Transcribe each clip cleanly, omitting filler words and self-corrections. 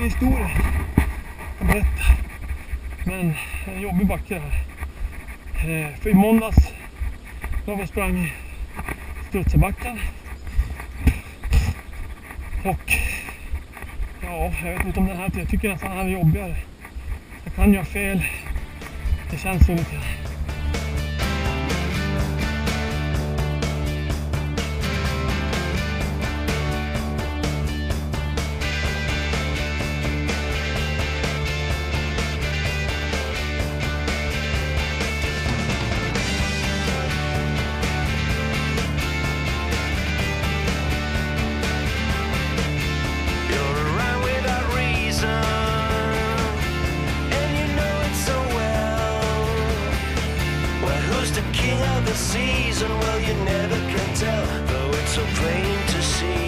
historia att berätta. Men en jobbig backe här. För i måndags då vi sprang Strutsabacken. Och ja, jag vet inte om den här, jag tycker nästan den här är jobbigare. Jag kan göra fel. Det känns så lite. Season, well, you never can tell, though it's so plain to see.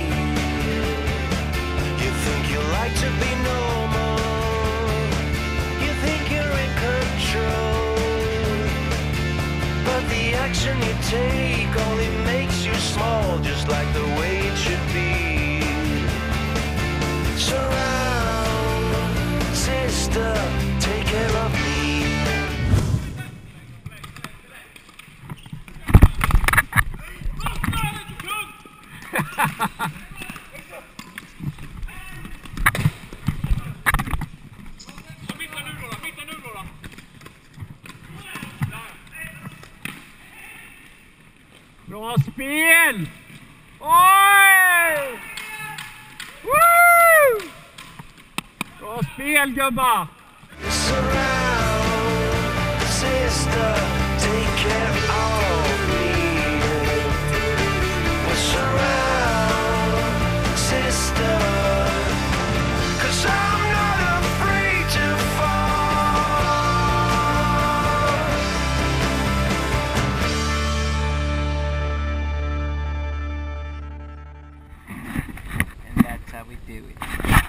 You think you like to be normal, you think you're in control, but the action you take only makes you small, just like the way it should be. Surround, sister, take care of me. Bra spel! Oj! Woo! Bra spel, gubbar! Surround, sister, take care of me. Surround, sister, 'cause I'm not afraid to fall. And that's how we do it.